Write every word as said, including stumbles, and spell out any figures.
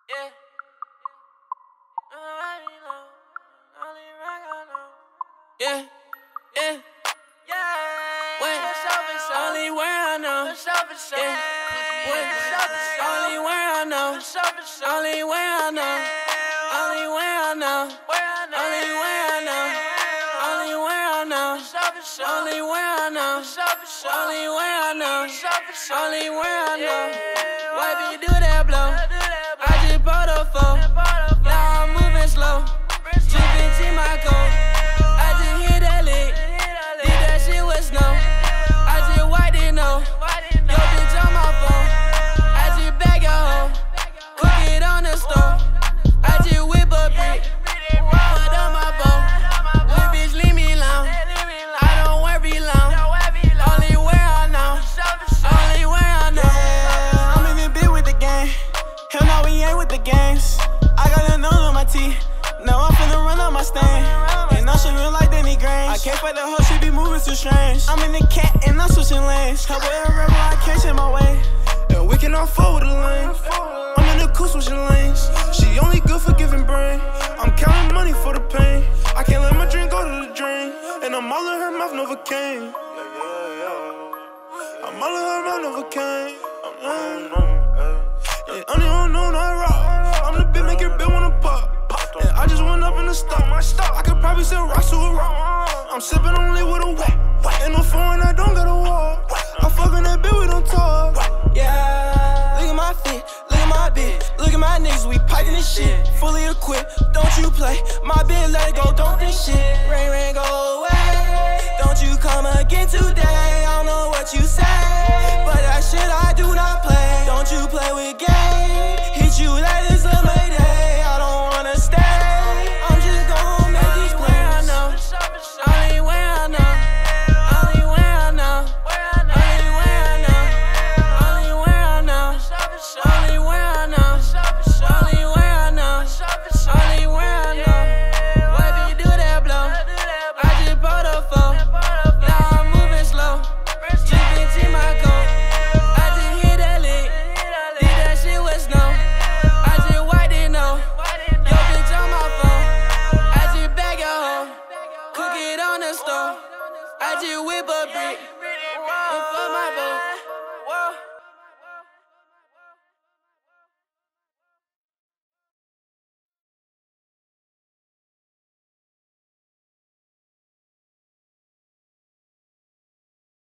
Yeah. Yeah, yeah, yeah. When, only where I know. Yeah. When, only where I know. Only where I know. Only where I know. Only where I know. Only where I know. Only where I know. Only where I know. Only where I know. Why do you do that blow? I just bought a phone. Now I'm moving slow. Drippin' to my coat. I just hit that lick. Did that shit with snow. I just wiped it, no. Yo, bitch on my phone. I just bag your hoe. Cook it on the stove. I just whip a brick. Put on my boat. Little bitch, leave me alone. I don't worry long. Only where I know. Only where I know. I'm in the bit with the gang. Hell no, we ain't with the games. I got a nose on my teeth. Now I'm finna run up my stain. And I'm shooting like Danny Grange. I can't fight the hoe, she be moving too strange. I'm in the cat and I'm switching lanes. Help with a rebel, I can't change my way. And we cannot fall with the lane. I'm in the coupe switching lanes. She only good for giving brain. I'm counting money for the pain. I can't let my drink go to the drain. And I'm all in her mouth, Novocaine. I'm all in her mouth, Novocaine. Yeah, only don't know I rock. I'm the bitch, make your bitch wanna pop. And I just went up in the stock. I could probably sell rocks to a rock. I'm sipping only with a walk. Ain't no phone, I don't gotta walk. I fuckin' that bitch, we don't talk. Yeah, look at my fit, look at my bitch. Look at my niggas, we piping this shit. Fully equipped, don't you play. My bitch, let it go, don't think shit. Rain, rain, go away. Don't you come again today. I don't know what you say, but that shit I do not play. Don't you play with game. Hit you like it's a mayday. I don't wanna stay. I'm just gon' make these plays. I know. Only where I know. Only where I know. Only where I know. Only where I know. Only where I know. Only where I know. Only where I know. Why do you do that blow? I just bought a phone. Now I'm moving slow. Drippin' to my coat. I just hit that lick. Did that shit with snow. I just wiped it, no. Yo, bitch on my phone. I just bag your hoe. Cook it on the stove. I just whip a brick. And fuck my boat.